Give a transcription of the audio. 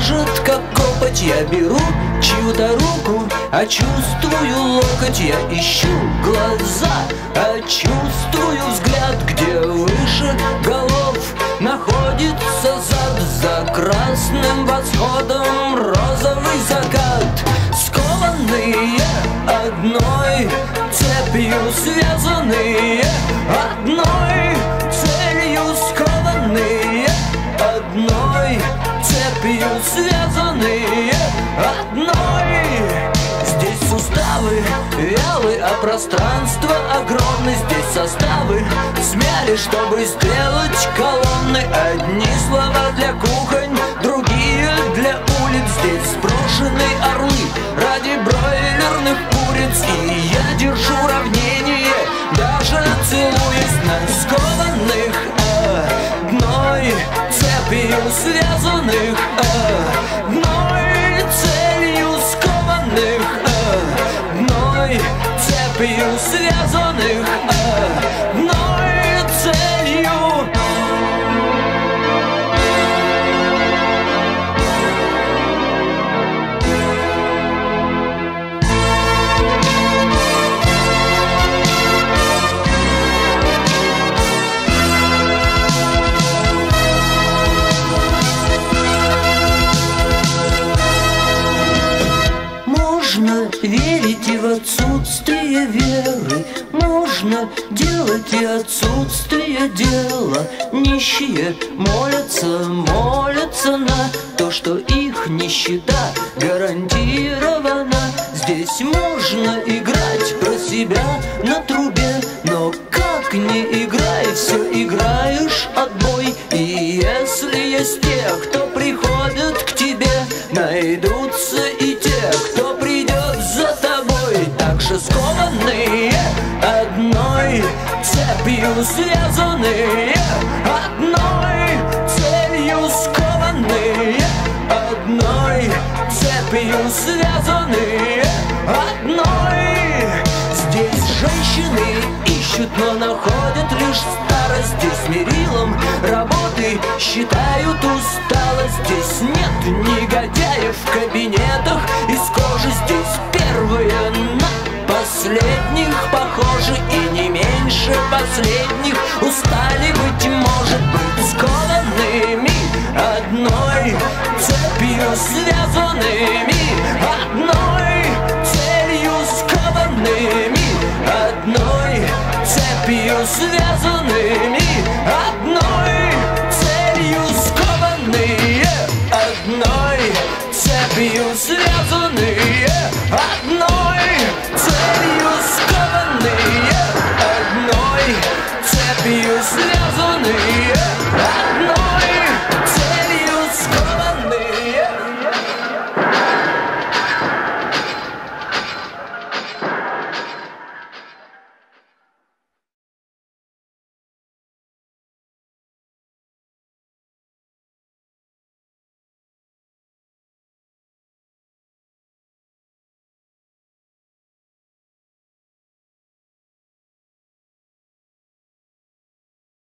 ляжет, как копоть. Я беру чью-то руку, а чувствую локоть. Я ищу глаза, а чувствую взгляд. Где выше голов находится зад. За красным восходом розовый закат. Скованные одной цепью, связанные одной целью. Скованные одной цепью, связанные одной. Здесь суставы вялы, а пространство огромное. Здесь составы смяли, чтобы сделать колонны. Одни слова для кухонь, другие для улиц. Здесь сброшены орлы ради бройлерных куриц. И я держу равнение, даже целуясь на скованных одной цепью, связанных одной целью. Скованных одной цепью, связанных одной целью. Можно верить и в отсутствие веры, можно делать и отсутствие дела. Нищие молятся, молятся на то, что их нищета гарантирована. Здесь можно играть про себя на трубе, но как не играй, все играешь отбой. И если есть те, кто приходит к тебе, найдутся и те, кто придет за тобой. Так же скованные одной цепью, связанные одной целью. Скованные одной цепью, связанные одной. Здесь женщины ищут, но находят лишь старость. Здесь мерилом работы считают усталость. Здесь нет негодяев в кабинетах из кожи. Здесь первые на последних похожи, и не меньше последних